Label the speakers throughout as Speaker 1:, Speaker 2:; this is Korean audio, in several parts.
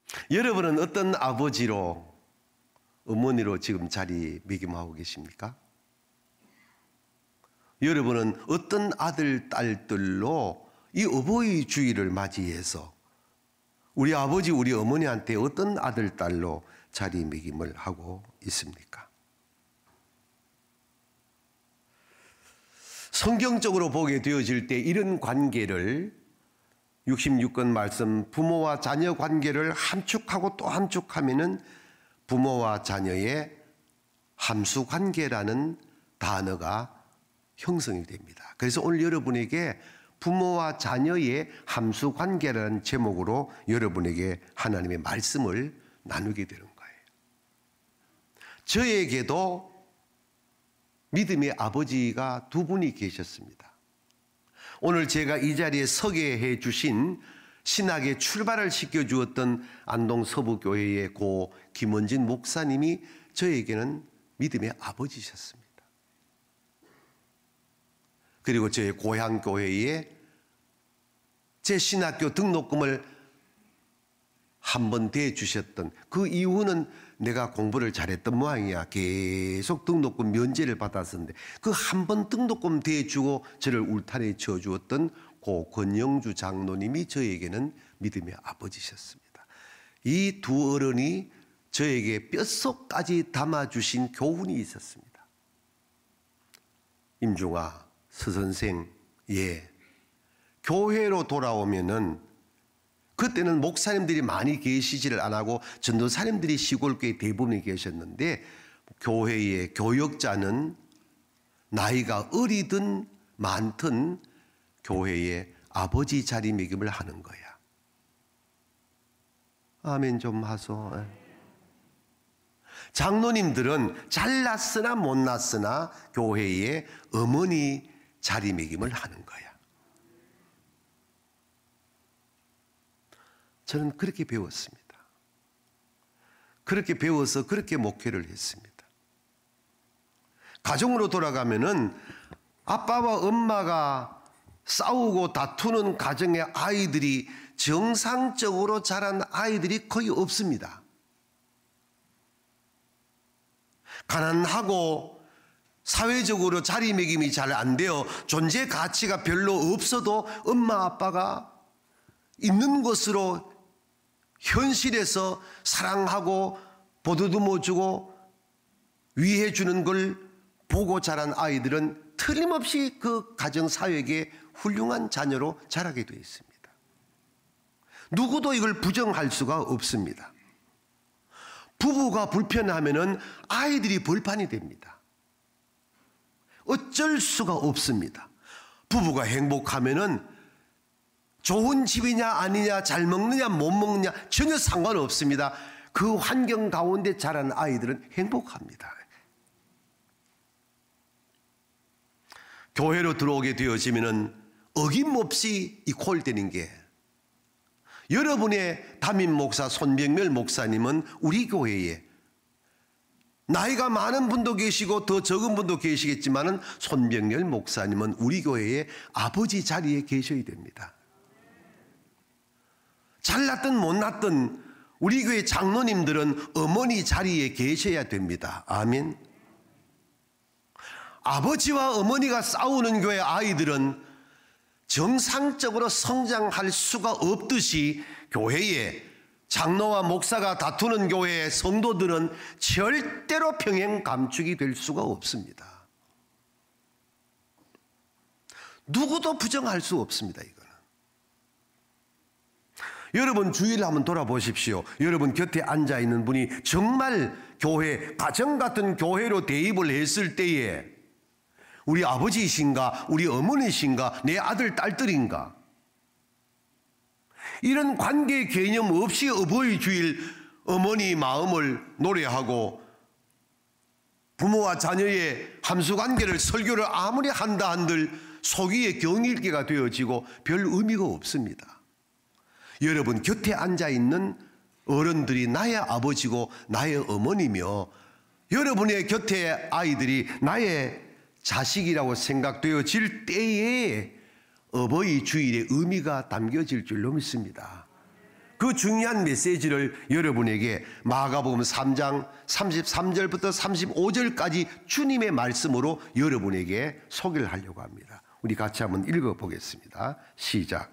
Speaker 1: 여러분은 어떤 아버지로, 어머니로 지금 자리매김하고 계십니까? 여러분은 어떤 아들, 딸들로 이 어버이 주일을 맞이해서 우리 아버지, 우리 어머니한테 어떤 아들, 딸로 자리매김을 하고 있습니까? 성경적으로 보게 되어질 때 이런 관계를 66권 말씀, 부모와 자녀 관계를 함축하고 또 함축하면은 부모와 자녀의 함수 관계라는 단어가 형성이 됩니다. 그래서 오늘 여러분에게 부모와 자녀의 함수 관계라는 제목으로 여러분에게 하나님의 말씀을 나누게 되는 거예요. 저에게도 믿음의 아버지가 두 분이 계셨습니다. 오늘 제가 이 자리에 서게 해 주신 신학의 출발을 시켜주었던 안동 서부교회의 고 김원진 목사님이 저에게는 믿음의 아버지셨습니다. 그리고 저의 고향교회에 제 신학교 등록금을 한 번 대주셨던 그 이유는 내가 공부를 잘했던 모양이야. 계속 등록금 면제를 받았었는데 그 한 번 등록금 대주고 저를 울타리에 쳐주었던 고 권영주 장로님이 저에게는 믿음의 아버지셨습니다. 이 두 어른이 저에게 뼛속까지 담아주신 교훈이 있었습니다. 임중아, 서선생, 예, 교회로 돌아오면은 그때는 목사님들이 많이 계시지를 않고 전도사님들이 시골교회 대부분이 계셨는데 교회의 교역자는 나이가 어리든 많든 교회의 아버지 자리매김을 하는 거야. 아멘 좀 하소. 장로님들은 잘났으나 못났으나 교회의 어머니 자리매김을 하는 거야. 저는 그렇게 배웠습니다. 그렇게 배워서 그렇게 목회를 했습니다. 가정으로 돌아가면은 아빠와 엄마가 싸우고 다투는 가정의 아이들이 정상적으로 자란 아이들이 거의 없습니다. 가난하고 사회적으로 자리매김이 잘 안 되어 존재 가치가 별로 없어도 엄마 아빠가 있는 것으로 현실에서 사랑하고 보듬어 주고 위해 주는 걸 보고 자란 아이들은 틀림없이 그 가정 사회의 훌륭한 자녀로 자라게 되어 있습니다. 누구도 이걸 부정할 수가 없습니다. 부부가 불편하면은 아이들이 벌판이 됩니다. 어쩔 수가 없습니다. 부부가 행복하면은 좋은 집이냐 아니냐, 잘 먹느냐 못 먹느냐 전혀 상관없습니다. 그 환경 가운데 자란 아이들은 행복합니다. 교회로 들어오게 되어지면은 어김없이 이콜되는 게, 여러분의 담임 목사 손병멸 목사님은 우리 교회에 나이가 많은 분도 계시고 더 적은 분도 계시겠지만은 손병멸 목사님은 우리 교회의 아버지 자리에 계셔야 됩니다. 잘났든 못났든 우리 교회 장로님들은 어머니 자리에 계셔야 됩니다. 아멘. 아버지와 어머니가 싸우는 교회 아이들은 정상적으로 성장할 수가 없듯이 교회에 장로와 목사가 다투는 교회의 성도들은 절대로 평행 감축이 될 수가 없습니다. 누구도 부정할 수 없습니다. 이거는. 여러분 주위를 한번 돌아보십시오. 여러분 곁에 앉아있는 분이 정말 교회, 가정 같은 교회로 대입을 했을 때에 우리 아버지이신가, 우리 어머니이신가, 내 아들, 딸들인가, 이런 관계 개념 없이 어버이 주일 어머니 마음을 노래하고 부모와 자녀의 함수관계를 설교를 아무리 한다 한들 속이의 경일기가 되어지고 별 의미가 없습니다. 여러분 곁에 앉아있는 어른들이 나의 아버지고 나의 어머니며 여러분의 곁에 아이들이 나의 자식이라고 생각되어질 때에 어버이 주일의 의미가 담겨질 줄로 믿습니다. 그 중요한 메시지를 여러분에게 마가복음 3장 33절부터 35절까지 주님의 말씀으로 여러분에게 소개를 하려고 합니다. 우리 같이 한번 읽어보겠습니다. 시작.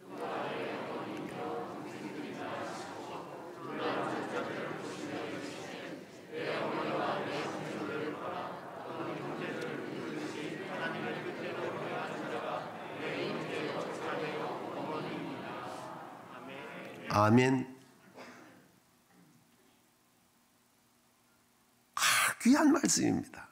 Speaker 1: 아멘. 귀한 말씀입니다.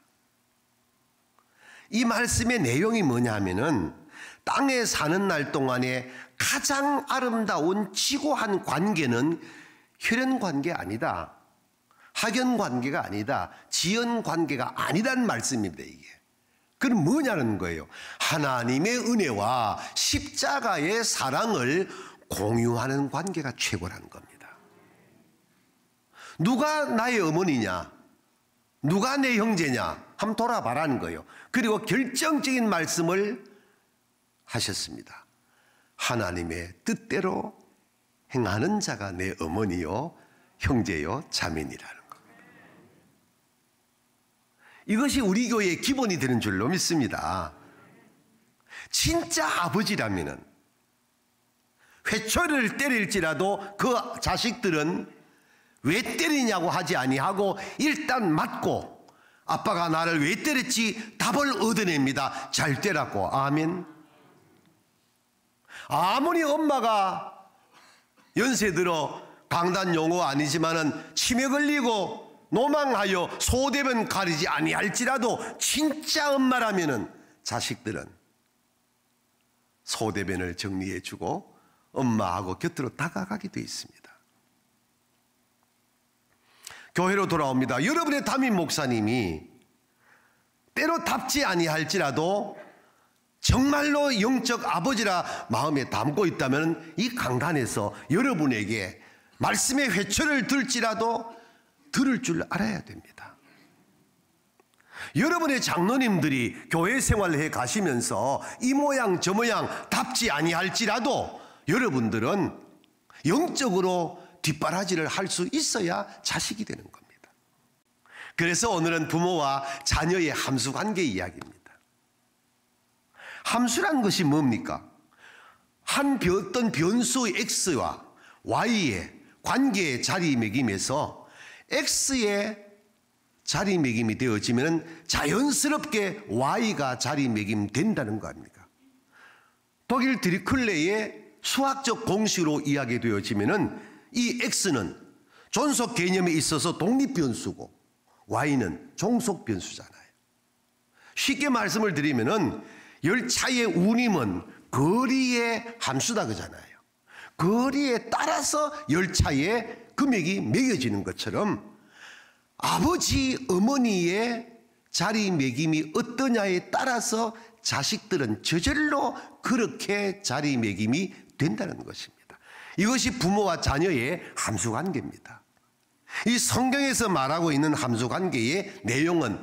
Speaker 1: 이 말씀의 내용이 뭐냐 하면은 땅에 사는 날 동안에 가장 아름다운 지고한 관계는 혈연 관계 아니다. 학연 관계가 아니다. 지연 관계가 아니라는 말씀입니다. 이게. 그럼 뭐냐는 거예요. 하나님의 은혜와 십자가의 사랑을 공유하는 관계가 최고라는 겁니다. 누가 나의 어머니냐? 누가 내 형제냐? 한번 돌아봐라는 거예요. 그리고 결정적인 말씀을 하셨습니다. 하나님의 뜻대로 행하는 자가 내 어머니요, 형제요, 자매니라는 겁니다. 이것이 우리 교회의 기본이 되는 줄로 믿습니다. 진짜 아버지라면은 회초리를 때릴지라도 그 자식들은 왜 때리냐고 하지 아니하고 일단 맞고 아빠가 나를 왜 때렸지 답을 얻어냅니다. 잘 때렸고. 아멘. 아무리 엄마가 연세 들어 강단 용어 아니지만은 치매 걸리고 노망하여 소대변 가리지 아니할지라도 진짜 엄마라면은 자식들은 소대변을 정리해주고 엄마하고 곁으로 다가가게 되어 있습니다. 교회로 돌아옵니다. 여러분의 담임 목사님이 때로 답지 아니할지라도 정말로 영적 아버지라 마음에 담고 있다면 이 강단에서 여러분에게 말씀의 회초를 들지라도 들을 줄 알아야 됩니다. 여러분의 장로님들이 교회 생활을 해 가시면서 이 모양 저 모양 답지 아니할지라도 여러분들은 영적으로 뒷바라지를 할 수 있어야 자식이 되는 겁니다. 그래서 오늘은 부모와 자녀의 함수관계 이야기입니다. 함수란 것이 뭡니까? 어떤 변수 X와 Y의 관계의 자리매김에서 X의 자리매김이 되어지면 자연스럽게 Y가 자리매김된다는 거 아닙니까? 독일 드리클레의 수학적 공식으로 이야기되어지면 이 X는 존속 개념에 있어서 독립변수고 Y는 종속변수잖아요. 쉽게 말씀을 드리면은 열차의 운임은 거리의 함수다 그러잖아요. 거리에 따라서 열차의 금액이 매겨지는 것처럼 아버지, 어머니의 자리매김이 어떠냐에 따라서 자식들은 저절로 그렇게 자리매김이 된다는 것입니다. 이것이 부모와 자녀의 함수관계입니다. 이 성경에서 말하고 있는 함수관계의 내용은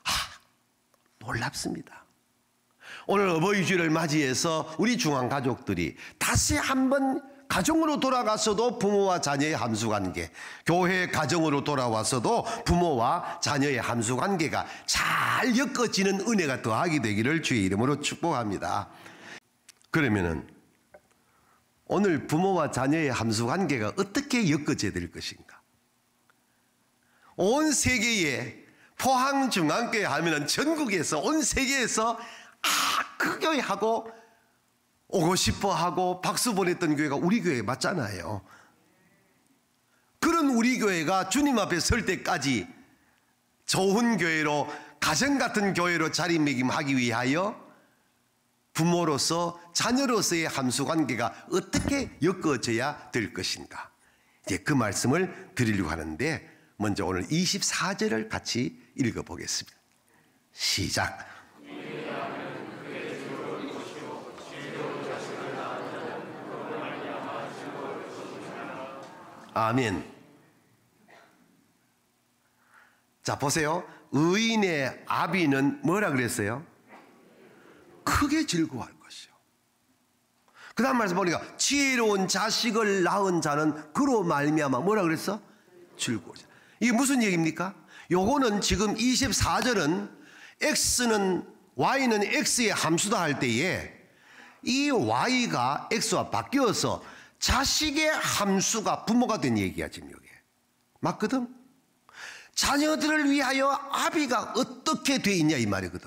Speaker 1: 놀랍습니다. 오늘 어버이 주일을 맞이해서 우리 중앙가족들이 다시 한번 가정으로 돌아가서도 부모와 자녀의 함수관계, 교회 가정으로 돌아와서도 부모와 자녀의 함수관계가 잘 엮어지는 은혜가 더하게 되기를 주의 이름으로 축복합니다. 그러면은 오늘 부모와 자녀의 함수관계가 어떻게 엮어져야 될 것인가? 온 세계에 포항중앙교회 하면은 전국에서 온 세계에서 그 교회하고 오고 싶어 하고 박수 보냈던 교회가 우리 교회 맞잖아요. 그런 우리 교회가 주님 앞에 설 때까지 좋은 교회로, 가정 같은 교회로 자리매김하기 위하여 부모로서 자녀로서의 함수관계가 어떻게 엮어져야 될 것인가, 이제 그 말씀을 드리려고 하는데, 먼저 오늘 24절을 같이 읽어보겠습니다. 시작. 아멘. 자, 보세요. 의인의 아비는 뭐라 그랬어요? 크게 즐거워할 것이요. 그 다음 말씀 보니까 지혜로운 자식을 낳은 자는 그로 말미암아 뭐라 그랬어? 즐거워져. 이게 무슨 얘기입니까? 요거는 지금 24절은 y는 x의 함수다 할 때에 이 y가 x와 바뀌어서 자식의 함수가 부모가 된 얘기야 지금 여기. 맞거든? 자녀들을 위하여 아비가 어떻게 돼 있냐 이 말이거든.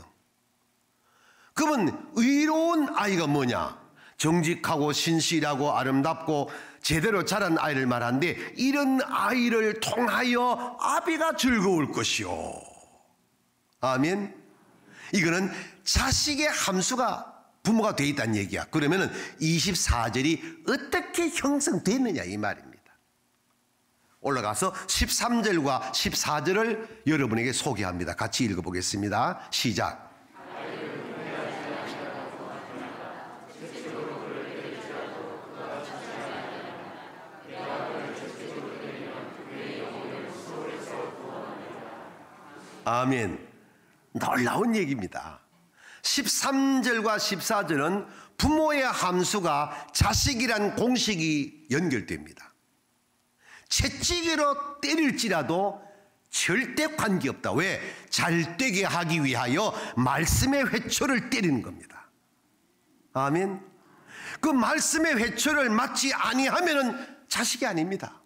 Speaker 1: 그러면 의로운 아이가 뭐냐? 정직하고 신실하고 아름답고 제대로 자란 아이를 말하는데 이런 아이를 통하여 아비가 즐거울 것이요. 아멘. 이거는 자식의 함수가 부모가 돼 있다는 얘기야. 그러면은 24절이 어떻게 형성됐느냐 이 말입니다. 올라가서 13절과 14절을 여러분에게 소개합니다. 같이 읽어보겠습니다. 시작. 아멘. 놀라운 얘기입니다. 13절과 14절은 부모의 함수가 자식이란 공식이 연결됩니다. 채찍으로 때릴지라도 절대 관계없다. 왜? 잘 되게 하기 위하여 말씀의 회초를 때리는 겁니다. 아멘. 그 말씀의 회초를 맞지 아니하면은 자식이 아닙니다.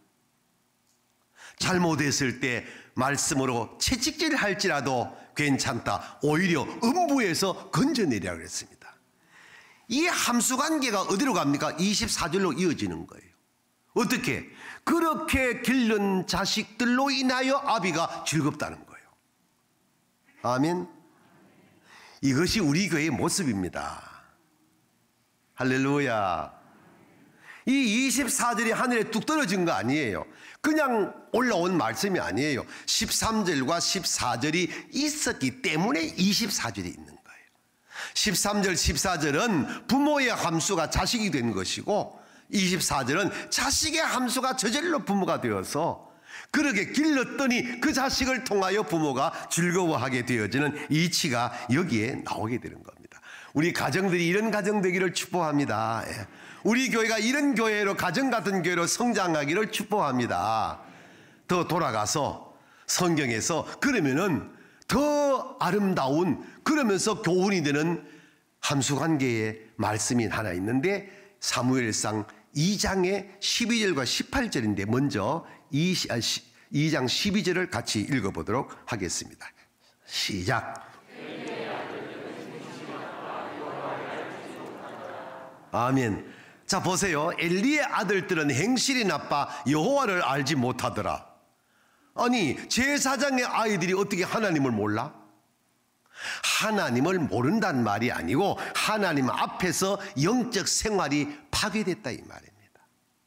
Speaker 1: 잘못했을 때 말씀으로 채찍질 할지라도 괜찮다. 오히려 음부에서 건져내리라 그랬습니다. 이 함수관계가 어디로 갑니까? 24절로 이어지는 거예요. 어떻게? 그렇게 기른 자식들로 인하여 아비가 즐겁다는 거예요. 아멘. 이것이 우리 교회의 모습입니다. 할렐루야. 이 24절이 하늘에 뚝 떨어진 거 아니에요. 그냥 올라온 말씀이 아니에요. 13절과 14절이 있었기 때문에 24절이 있는 거예요. 13절, 14절은 부모의 함수가 자식이 된 것이고 24절은 자식의 함수가 저절로 부모가 되어서 그렇게 길렀더니 그 자식을 통하여 부모가 즐거워하게 되어지는 이치가 여기에 나오게 되는 겁니다. 우리 가정들이 이런 가정 되기를 축복합니다. 우리 교회가 이런 교회로 가정 같은 교회로 성장하기를 축복합니다. 더 돌아가서 성경에서 그러면은 더 아름다운 그러면서 교훈이 되는 함수관계의 말씀이 하나 있는데 사무엘상 2장의 12절과 18절인데 먼저 2장 12절을 같이 읽어보도록 하겠습니다. 시작. 아멘. 자 보세요. 엘리의 아들들은 행실이 나빠 여호와를 알지 못하더라. 아니 제사장의 아이들이 어떻게 하나님을 몰라? 하나님을 모른다는 말이 아니고 하나님 앞에서 영적 생활이 파괴됐다 이 말입니다.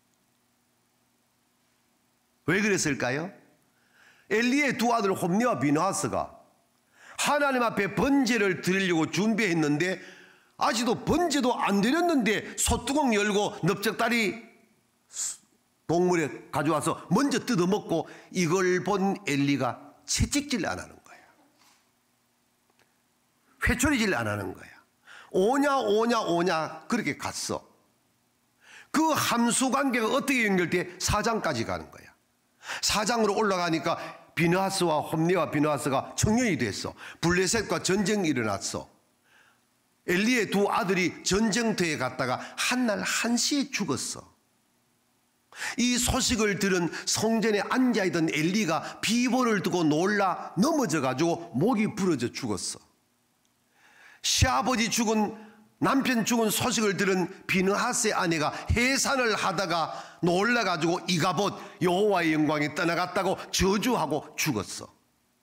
Speaker 1: 왜 그랬을까요? 엘리의 두 아들 홈리와 비느하스가 하나님 앞에 번제를 드리려고 준비했는데 아직도 번제도 안 드렸는데 소뚜껑 열고 넓적다리 동물에 가져와서 먼저 뜯어먹고 이걸 본 엘리가 채찍질 안 하는 거야. 회초리질 안 하는 거야. 오냐 그렇게 갔어. 그 함수관계가 어떻게 연결돼? 4장까지 가는 거야. 4장으로 올라가니까 비느하스와 홈리와 비느하스가 청년이 됐어. 블레셋과 전쟁이 일어났어. 엘리의 두 아들이 전쟁터에 갔다가 한날 한시에 죽었어. 이 소식을 들은 성전에 앉아있던 엘리가 비보를 두고 놀라 넘어져가지고 목이 부러져 죽었어. 시아버지 죽은 남편 죽은 소식을 들은 비느하스의 아내가 해산을 하다가 놀라가지고 이가봇 여호와의 영광이 떠나갔다고 저주하고 죽었어.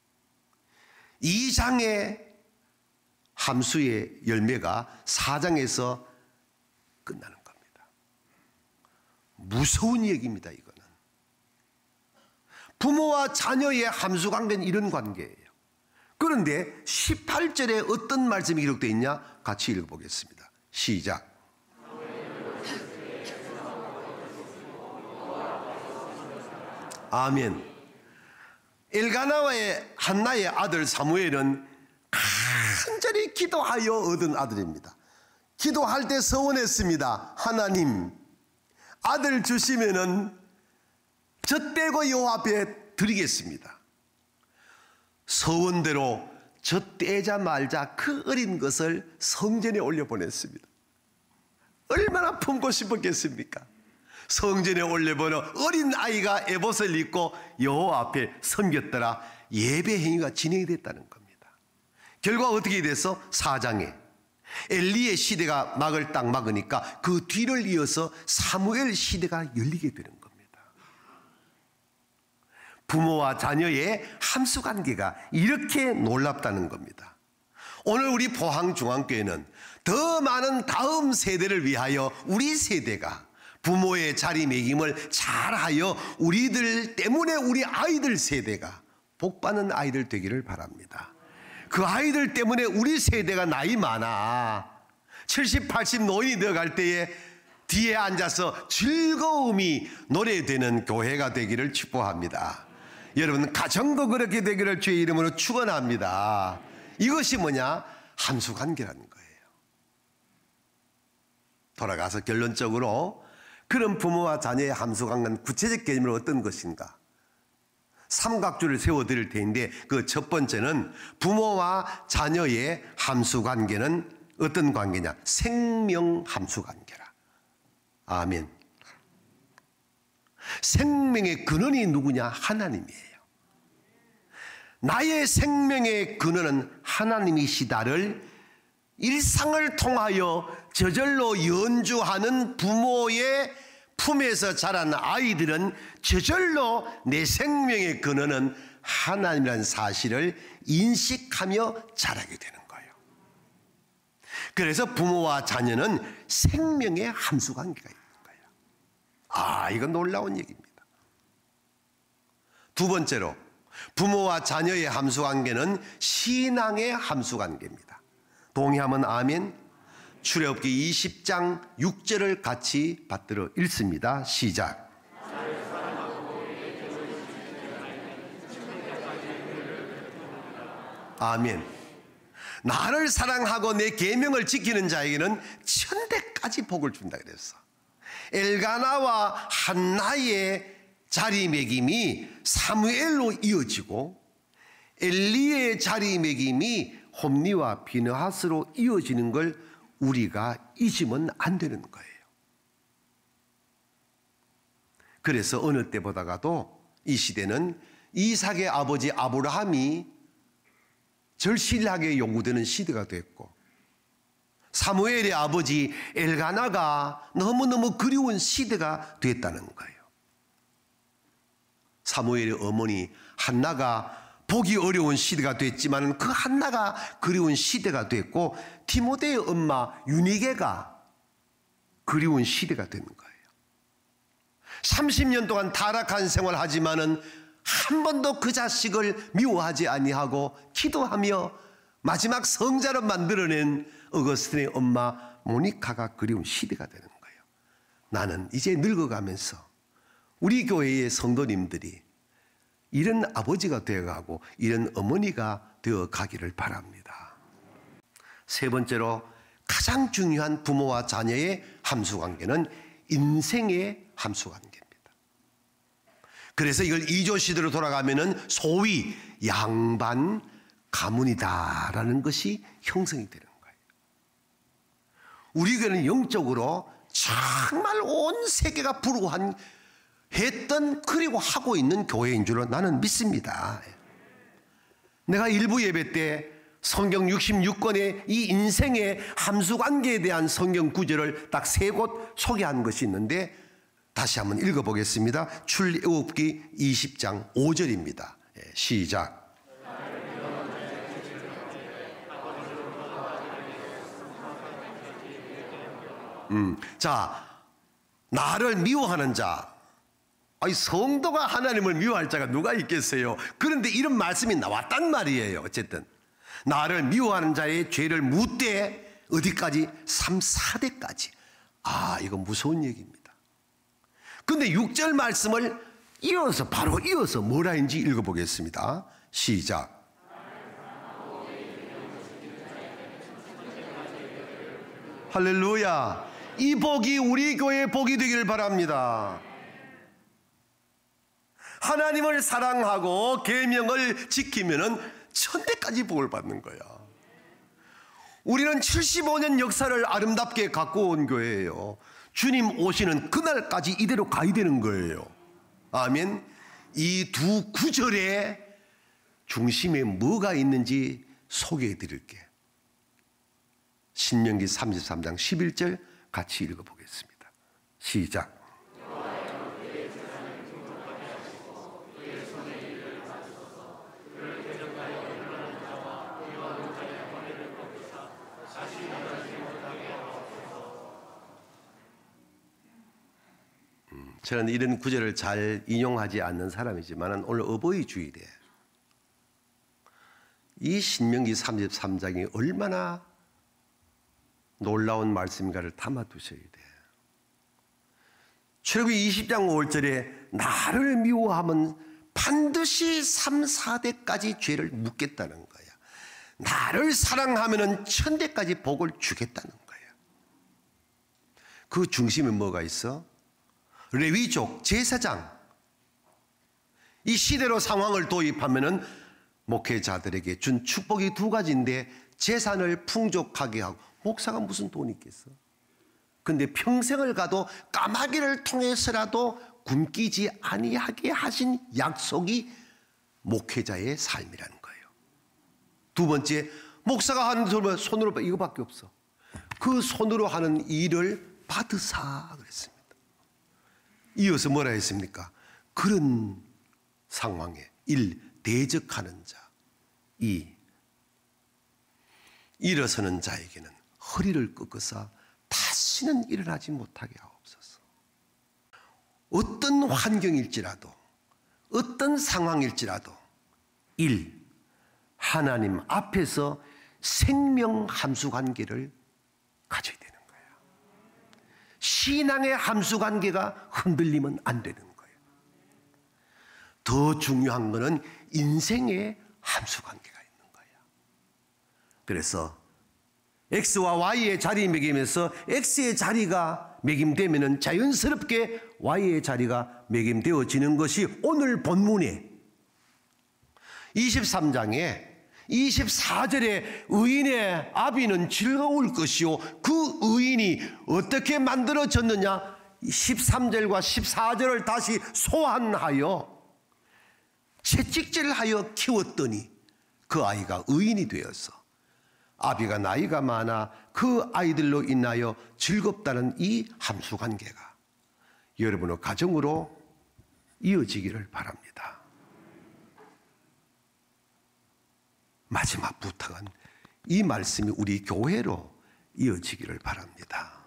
Speaker 1: 2장의 함수의 열매가 4장에서 끝나는 겁니다. 무서운 얘기입니다. 이거는 부모와 자녀의 함수 관계는 이런 관계예요. 그런데 18절에 어떤 말씀이 기록되어 있냐? 같이 읽어보겠습니다. 시작. 아멘. 엘가나와의 한나의 아들 사무엘은 간절히 기도하여 얻은 아들입니다. 기도할 때 서원했습니다. 하나님, 아들 주시면은 젖대고 여호와 앞에 드리겠습니다. 서원대로 젖대자마자 그 어린 것을 성전에 올려보냈습니다. 얼마나 품고 싶었겠습니까? 성전에 올려보내 어린 아이가 에봇을 입고 여호와 앞에 섬겼더라. 예배 행위가 진행이 됐다는 겁니다. 결과 어떻게 돼서 4장에 엘리의 시대가 막을 딱 막으니까 그 뒤를 이어서 사무엘 시대가 열리게 되는 겁니다. 부모와 자녀의 함수관계가 이렇게 놀랍다는 겁니다. 오늘 우리 포항중앙교회는 더 많은 다음 세대를 위하여 우리 세대가 부모의 자리매김을 잘하여 우리들 때문에 우리 아이들 세대가 복받는 아이들 되기를 바랍니다. 그 아이들 때문에 우리 세대가 나이 많아 70, 80 노인이 되어갈 때에 뒤에 앉아서 즐거움이 노래되는 교회가 되기를 축복합니다. 여러분, 가정도 그렇게 되기를 주의 이름으로 축원합니다. 이것이 뭐냐? 함수관계라는 거예요. 돌아가서 결론적으로 그런 부모와 자녀의 함수관계는 구체적 개념으로 어떤 것인가? 삼각줄을 세워드릴 텐데 그 첫 번째는 부모와 자녀의 함수관계는 어떤 관계냐? 생명 함수관계라. 아멘. 생명의 근원이 누구냐? 하나님이에요. 나의 생명의 근원은 하나님이시다를 일상을 통하여 저절로 연주하는 부모의 품에서 자란 아이들은 저절로 내 생명의 근원은 하나님이라는 사실을 인식하며 자라게 되는 거예요. 그래서 부모와 자녀는 생명의 함수관계가 있는 거예요. 아, 이건 놀라운 얘기입니다. 두 번째로 부모와 자녀의 함수관계는 신앙의 함수관계입니다. 동의하면 아멘. 출애굽기 20장 6절을 같이 받들어 읽습니다. 시작. 아멘. 나를 사랑하고 내 계명을 지키는 자에게는 천대까지 복을 준다 그랬어. 엘가나와 한나의 자리매김이 사무엘로 이어지고 엘리의 자리매김이 홈리와 비느하스로 이어지는 걸 우리가 잊으면 안 되는 거예요. 그래서 어느 때보다가도 이 시대는 이삭의 아버지 아브라함이 절실하게 요구되는 시대가 됐고 사무엘의 아버지 엘가나가 너무너무 그리운 시대가 됐다는 거예요. 사무엘의 어머니 한나가 보기 어려운 시대가 됐지만 그 한나가 그리운 시대가 됐고 디모데의 엄마 유니게가 그리운 시대가 되는 거예요. 30년 동안 타락한 생활을 하지만은 한 번도 그 자식을 미워하지 아니하고 기도하며 마지막 성자로 만들어낸 어거스틴의 엄마 모니카가 그리운 시대가 되는 거예요. 나는 이제 늙어가면서 우리 교회의 성도님들이 이런 아버지가 되어가고 이런 어머니가 되어가기를 바랍니다. 세 번째로 가장 중요한 부모와 자녀의 함수관계는 인생의 함수관계입니다. 그래서 이걸 2조 시대로 돌아가면은 소위 양반 가문이다라는 것이 형성이 되는 거예요. 우리 교회는 영적으로 정말 온 세계가 부러워한 했던 그리고 하고 있는 교회인 줄로 나는 믿습니다. 내가 일부 예배 때 성경 66권의 이 인생의 함수관계에 대한 성경 구절을 딱 3곳 소개한 것이 있는데 다시 한번 읽어보겠습니다. 출애굽기 20장 5절입니다. 시작. 자, 나를 미워하는 자, 아니 성도가 하나님을 미워할 자가 누가 있겠어요? 그런데 이런 말씀이 나왔단 말이에요. 어쨌든 나를 미워하는 자의 죄를 묻되 어디까지? 3, 4대까지. 아, 이거 무서운 얘기입니다. 그런데 6절 말씀을 이어서 바로 이어서 뭐라 했는지 읽어보겠습니다. 시작. 할렐루야. 이 복이 우리 교회의 복이 되기를 바랍니다. 하나님을 사랑하고 계명을 지키면은 천대까지 복을 받는 거야. 우리는 75년 역사를 아름답게 갖고 온 교회예요. 주님 오시는 그날까지 이대로 가야 되는 거예요. 아멘. 이 두 구절의 중심에 뭐가 있는지 소개해 드릴게. 신명기 33장 11절 같이 읽어보겠습니다. 시작. 저는 이런 구절을 잘 인용하지 않는 사람이지만 오늘 어버이 주일에 이 신명기 33장이 얼마나 놀라운 말씀인가를 담아두셔야 돼요. 출애굽기 20장 5절에 나를 미워하면 반드시 3, 4대까지 죄를 묻겠다는 거야. 나를 사랑하면 천대까지 복을 주겠다는 거야. 그 중심에 뭐가 있어? 레위족 제사장. 이 시대로 상황을 도입하면은 목회자들에게 준 축복이 두 가지인데 재산을 풍족하게 하고, 목사가 무슨 돈이 있겠어? 근데 평생을 가도 까마귀를 통해서라도 굶기지 아니하게 하신 약속이 목회자의 삶이라는 거예요. 두 번째, 목사가 하는 손으로 이거밖에 없어. 그 손으로 하는 일을 받으사 그랬습니다. 이어서 뭐라 했습니까? 그런 상황에 1. 대적하는 자, 2. 일어서는 자에게는 허리를 꺾어서 다시는 일어나지 못하게 하옵소서. 어떤 환경일지라도, 어떤 상황일지라도 1. 하나님 앞에서 생명 함수 관계를 가져야 되는 거예요. 신앙의 함수 관계가 흔들리면 안 되는 거예요. 더 중요한 것은 인생의 함수 관계가 있는 거예요. 그래서 X와 Y의 자리 매김에서 X의 자리가 매김되면 자연스럽게 Y의 자리가 매김되어지는 것이 오늘 본문에 23장에 24절에 의인의 아비는 즐거울 것이요, 그 의인이 어떻게 만들어졌느냐? 13절과 14절을 다시 소환하여 채찍질하여 키웠더니 그 아이가 의인이 되어서 아비가 나이가 많아 그 아이들로 인하여 즐겁다는 이 함수관계가 여러분의 가정으로 이어지기를 바랍니다. 마지막 부탁은 이 말씀이 우리 교회로 이어지기를 바랍니다.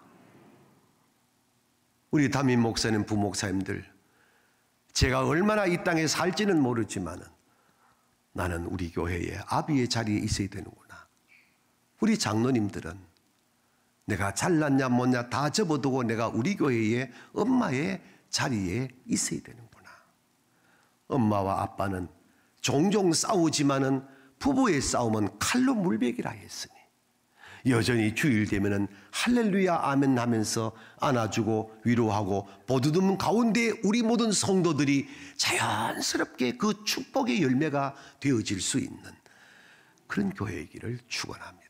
Speaker 1: 우리 담임 목사님, 부목사님들, 제가 얼마나 이 땅에 살지는 모르지만 나는 우리 교회에 아비의 자리에 있어야 되는구나. 우리 장로님들은 내가 잘났냐 못냐 다 접어두고 내가 우리 교회에 엄마의 자리에 있어야 되는구나. 엄마와 아빠는 종종 싸우지만은 부부의 싸움은 칼로 물베기라 했으니 여전히 주일 되면은 할렐루야 아멘 하면서 안아주고 위로하고 보듬는 가운데 우리 모든 성도들이 자연스럽게 그 축복의 열매가 되어질 수 있는 그런 교회이기를 축원합니다.